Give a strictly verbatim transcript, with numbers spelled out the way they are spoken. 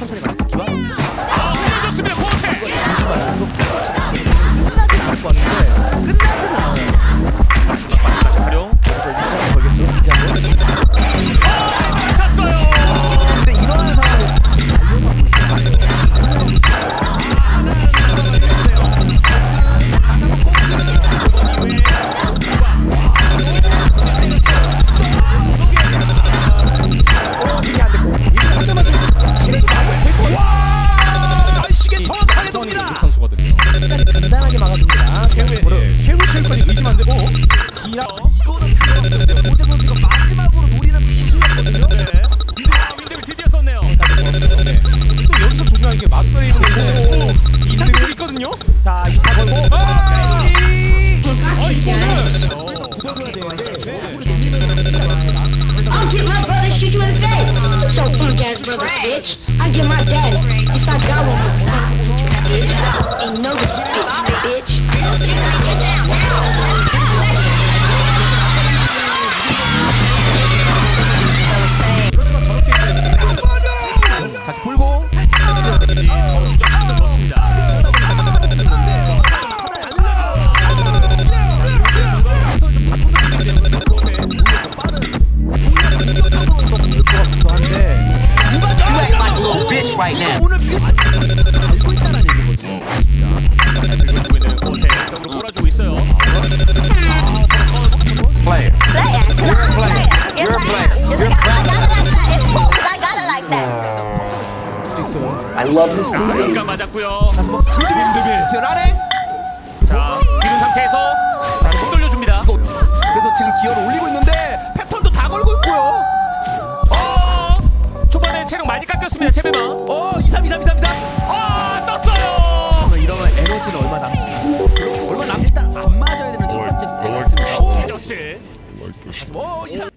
천천히 가는 기반. 아, 올려줬습니다. 포테. 끝나지 않고 왔는데 끝나지는 않아요. 다시 활용. 그래서 일장을 걸겠죠. 이제 한번. 아, 찼어요. 근데 이런 상황에 달려가고 있어요. 간단하게 막아줍니다. 최후의 최후 체육관이 의심 안 되고 기라 이거는 들어갔어요. 오재 선수가 마지막으로 노리는 기술이었거든요. 네. 윈드를 드디어 썼네요. 네. 또 여기서 조심하는 게 마스터 레이브는 이제 이탈 있거든요. 자, 이탈 걸고 아! 어, 이거는 굳어줘야 되는데 I'll get my brother shoot you in the face. So punk ass brother, bitch. I get my daddy. Yes, I got one more. Ain't no respect, bitch. Sit down. 자, 불고 좋습니다. Right now. 오늘 알고 있다는 얘기거든요. 그리고 있는 포테 쪽으로 몰아주고 있어요. Player. Player, cause I'm a player. Yes, I am. Just like I got it like that. It's cool, cause I got it like that. I love this 자, team. 연간 맞았고요. 라레. 자, 기른 상태에서 쭉 돌려줍니다. 그래서 지금 기어를 올리고 있는데 패턴도 다 걸고 있고요. 어, 초반에 체력 많이 깎였습니다. 세배마. 어, 이삼 이삼 이삼 이삼. 아, 떴어요. 이러면 에너지는 얼마 남지? 얼마 남지? 일단 안 맞아야 되는 첫 번째 스텝이 있습니다. 이적씨. 오, 이삼.